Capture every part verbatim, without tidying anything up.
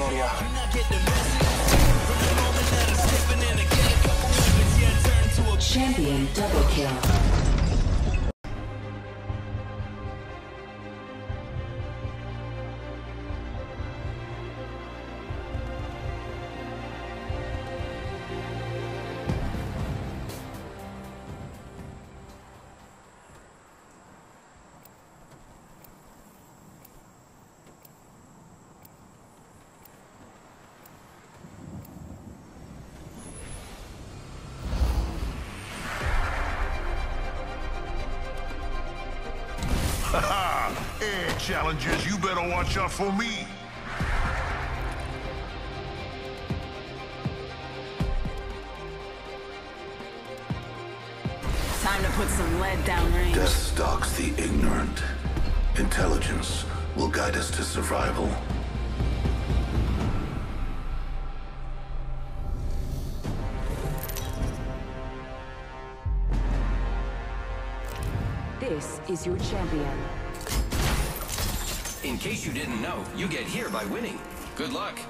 area. Champion double kill. Haha! Air challengers, you better watch out for me! Time to put some lead downrange. Death stalks the ignorant. Intelligence will guide us to survival. This is your champion. In case you didn't know, you get here by winning. Good luck.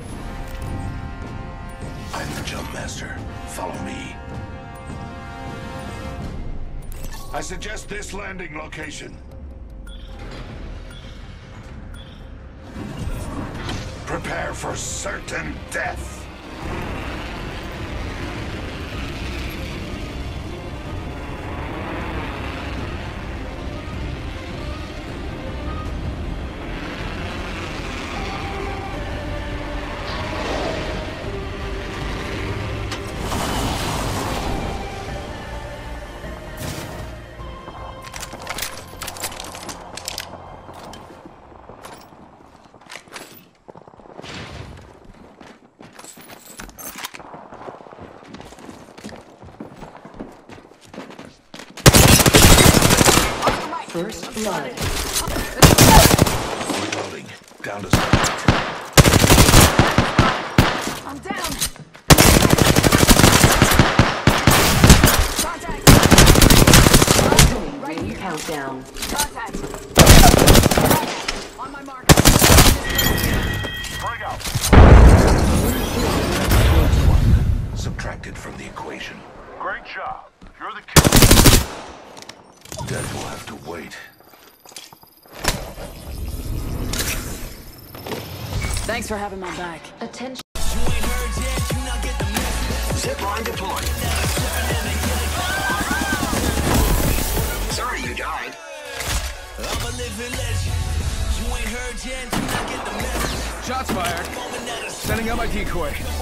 I'm the jump master. Follow me. I suggest this landing location. Prepare for certain death. First blood. Reloading. Down to start. I'm down. Contact. Right here. Countdown. Contact. On my mark. Bring out. Subtracted from the equation. Great job. You're the king. Death will have to wait. Thanks for having my back. Attention. Zipline deployed. Sorry you died. I'm a living legend. You ain't heard yet, you not get the message. Shots fired. Sending out my decoy.